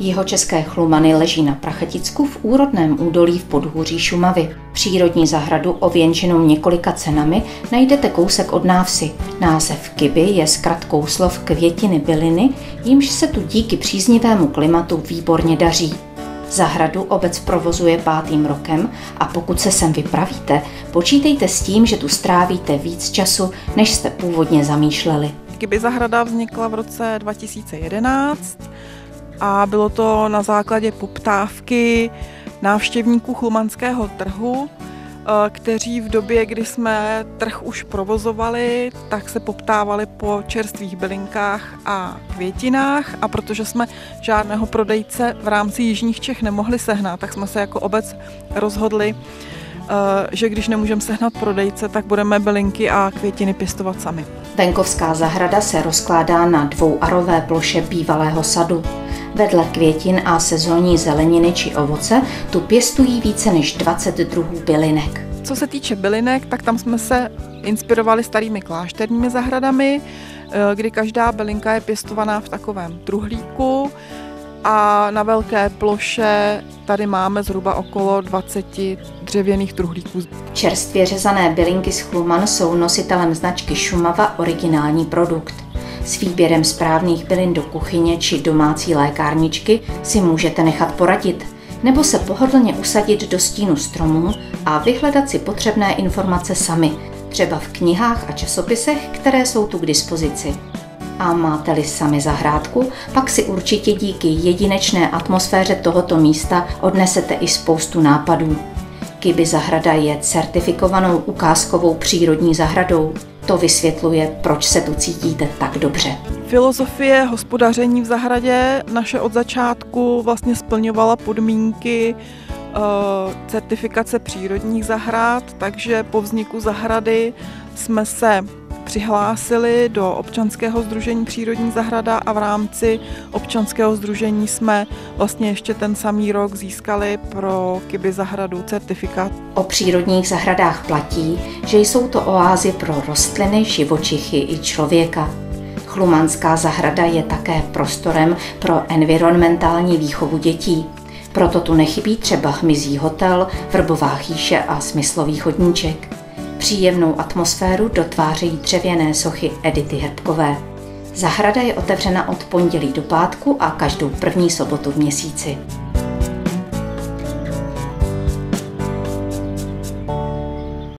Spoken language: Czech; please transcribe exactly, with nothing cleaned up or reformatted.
Jihočeské Chlumany leží na Prachaticku v úrodném údolí v podhůří Šumavy. Přírodní zahradu ověnčenou několika cenami najdete kousek od návsi. Název Kyby je zkratkou slov květiny byliny, jimž se tu díky příznivému klimatu výborně daří. Zahradu obec provozuje pátým rokem a pokud se sem vypravíte, počítejte s tím, že tu strávíte víc času, než jste původně zamýšleli. Kyby zahrada vznikla v roce dva tisíce jedenáct a bylo to na základě poptávky návštěvníků chlumanského trhu, kteří v době, kdy jsme trh už provozovali, tak se poptávali po čerstvých bylinkách a květinách a protože jsme žádného prodejce v rámci jižních Čech nemohli sehnat, tak jsme se jako obec rozhodli, že když nemůžeme sehnat prodejce, tak budeme bylinky a květiny pěstovat sami. Venkovská zahrada se rozkládá na dvouarové ploše bývalého sadu. Vedle květin a sezónní zeleniny či ovoce tu pěstují více než dvacet druhů bylinek. Co se týče bylinek, tak tam jsme se inspirovali starými klášterními zahradami, kdy každá bylinka je pěstovaná v takovém truhlíku a na velké ploše tady máme zhruba okolo dvacet dřevěných truhlíků. Čerstvě řezané bylinky z Chluman jsou nositelem značky Šumava originální produkt. S výběrem správných bylin do kuchyně či domácí lékárničky si můžete nechat poradit, nebo se pohodlně usadit do stínu stromů a vyhledat si potřebné informace sami, třeba v knihách a časopisech, které jsou tu k dispozici. A máte-li sami zahrádku, pak si určitě díky jedinečné atmosféře tohoto místa odnesete i spoustu nápadů. Kyby zahrada je certifikovanou ukázkovou přírodní zahradou. To vysvětluje, proč se tu cítíte tak dobře. Filozofie hospodaření v zahradě naše od začátku vlastně splňovala podmínky e, certifikace přírodních zahrad, takže po vzniku zahrady jsme se přihlásili do občanského sdružení Přírodní zahrada a v rámci občanského sdružení jsme vlastně ještě ten samý rok získali pro Kyby zahradu certifikát. O přírodních zahradách platí, že jsou to oázy pro rostliny, živočichy i člověka. Chlumanská zahrada je také prostorem pro environmentální výchovu dětí. Proto tu nechybí třeba hmyzí hotel, vrbová chýše a smyslový chodníček. Příjemnou atmosféru dotvářejí dřevěné sochy Edity Hrbkové. Zahrada je otevřena od pondělí do pátku a každou první sobotu v měsíci.